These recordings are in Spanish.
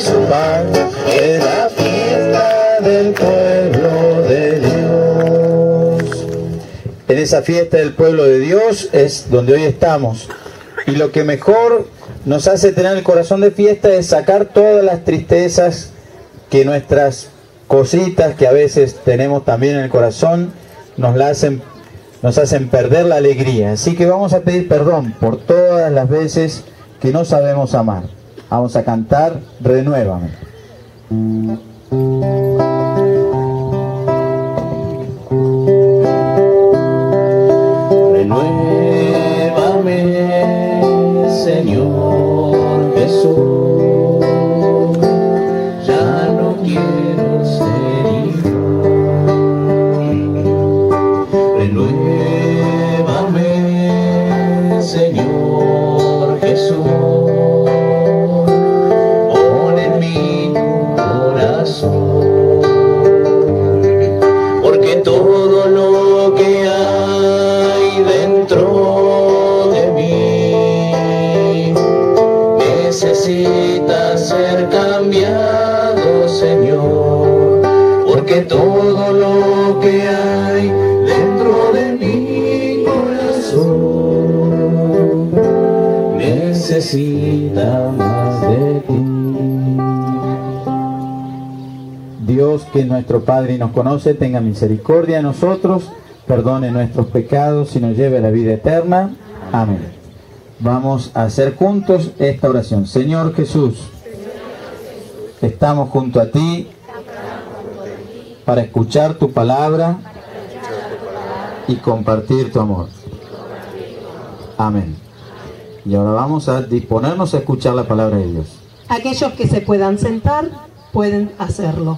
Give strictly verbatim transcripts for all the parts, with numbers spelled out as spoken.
su paz, es la fiesta del pueblo de Dios. En esa fiesta del pueblo de Dios es donde hoy estamos. Y lo que mejor nos hace tener el corazón de fiesta es sacar todas las tristezas que nuestras cositas que a veces tenemos también en el corazón nos la hacen, nos hacen perder la alegría. Así que vamos a pedir perdón por todas las veces que no sabemos amar. Vamos a cantar Renuévame. Renuévame, Señor Jesús, ya no quiero ser igual. Renuévame, Señor Jesús, pon en mí tu corazón, porque todo lo que hay dentro de mí necesita ser cambiado, Señor, porque todo lo que hay dentro de mi corazón necesita más de ti. Dios, que es nuestro Padre y nos conoce, tenga misericordia de nosotros, perdone nuestros pecados y nos lleve a la vida eterna. Amén. Vamos a hacer juntos esta oración. Señor Jesús, estamos junto a ti para escuchar tu palabra y compartir tu amor. Amén. Y ahora vamos a disponernos a escuchar la palabra de Dios. Aquellos que se puedan sentar, pueden hacerlo.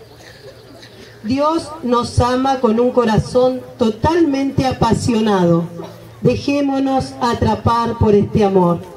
Dios nos ama con un corazón totalmente apasionado. Dejémonos atrapar por este amor.